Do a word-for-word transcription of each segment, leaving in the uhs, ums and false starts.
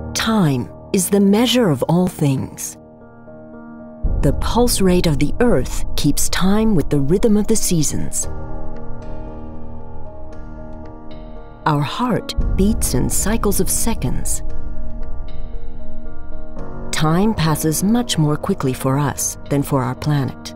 Time is the measure of all things. The pulse rate of the Earth keeps time with the rhythm of the seasons. Our heart beats in cycles of seconds. Time passes much more quickly for us than for our planet.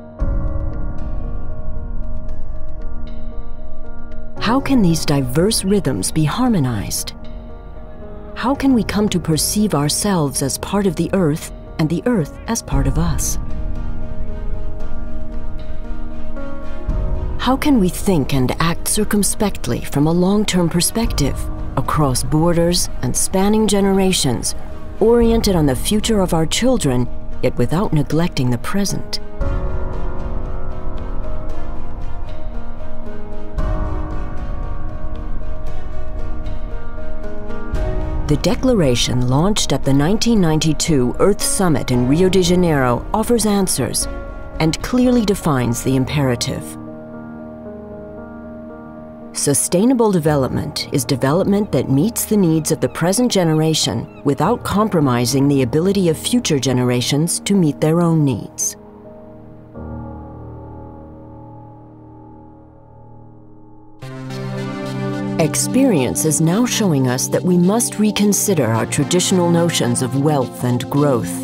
How can these diverse rhythms be harmonized? How can we come to perceive ourselves as part of the Earth and the Earth as part of us? How can we think and act circumspectly from a long-term perspective, across borders and spanning generations, oriented on the future of our children, yet without neglecting the present? The declaration launched at the nineteen ninety-two Earth Summit in Rio de Janeiro offers answers and clearly defines the imperative. Sustainable development is development that meets the needs of the present generation without compromising the ability of future generations to meet their own needs. Experience is now showing us that we must reconsider our traditional notions of wealth and growth.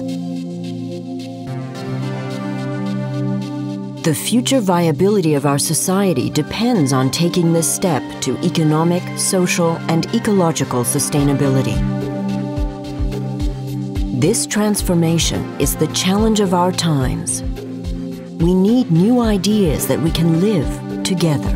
The future viability of our society depends on taking this step to economic, social, and ecological sustainability. This transformation is the challenge of our times. We need new ideas that we can live together.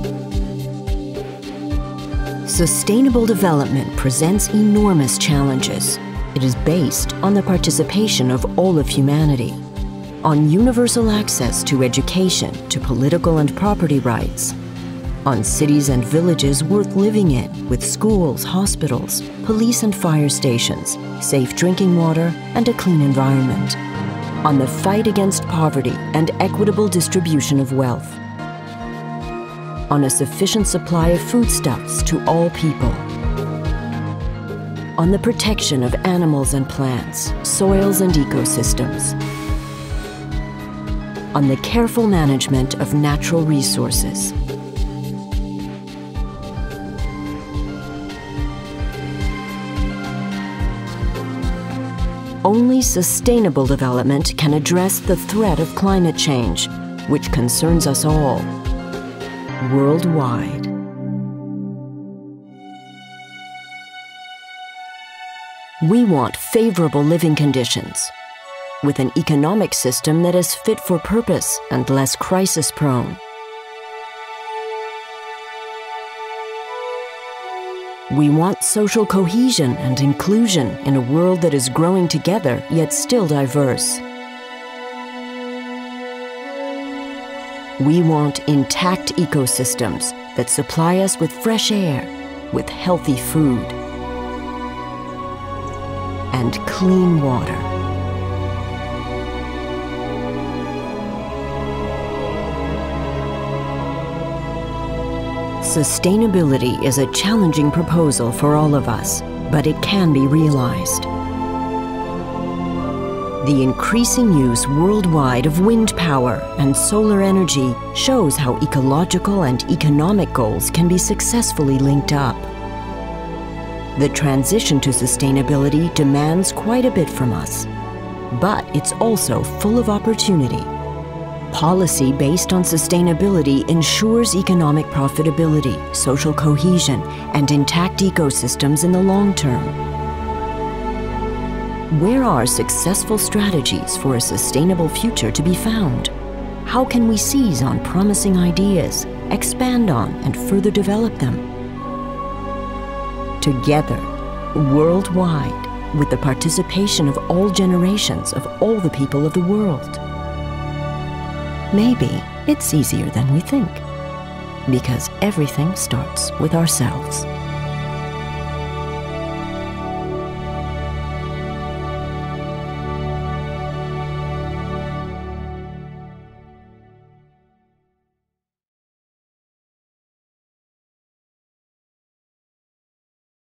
Sustainable development presents enormous challenges. It is based on the participation of all of humanity, on universal access to education, to political and property rights, on cities and villages worth living in, with schools, hospitals, police and fire stations, safe drinking water, and a clean environment, on the fight against poverty and equitable distribution of wealth, on a sufficient supply of foodstuffs to all people, on the protection of animals and plants, soils and ecosystems, on the careful management of natural resources. Only sustainable development can address the threat of climate change, which concerns us all, worldwide. We want favorable living conditions, with an economic system that is fit for purpose and less crisis-prone. We want social cohesion and inclusion in a world that is growing together yet still diverse. We want intact ecosystems that supply us with fresh air, with healthy food, and clean water. Sustainability is a challenging proposal for all of us, but it can be realized. The increasing use worldwide of wind power and solar energy shows how ecological and economic goals can be successfully linked up. The transition to sustainability demands quite a bit from us, but it's also full of opportunity. Policy based on sustainability ensures economic profitability, social cohesion, and intact ecosystems in the long term. Where are successful strategies for a sustainable future to be found? How can we seize on promising ideas, expand on and further develop them? Together, worldwide, with the participation of all generations of all the people of the world. Maybe it's easier than we think, because everything starts with ourselves.